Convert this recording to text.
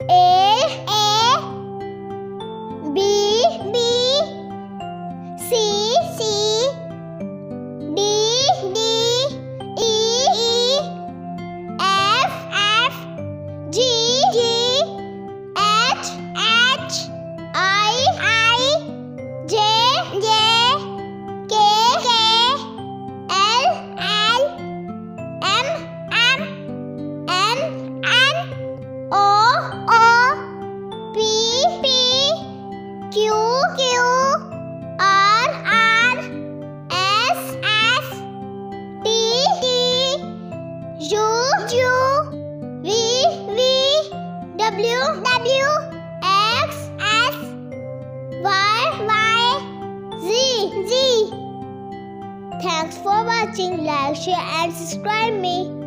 A B C D E F G H I J K L M N O P Q R S T U V W X Y Z. Thanks for watching. Like, share and subscribe me.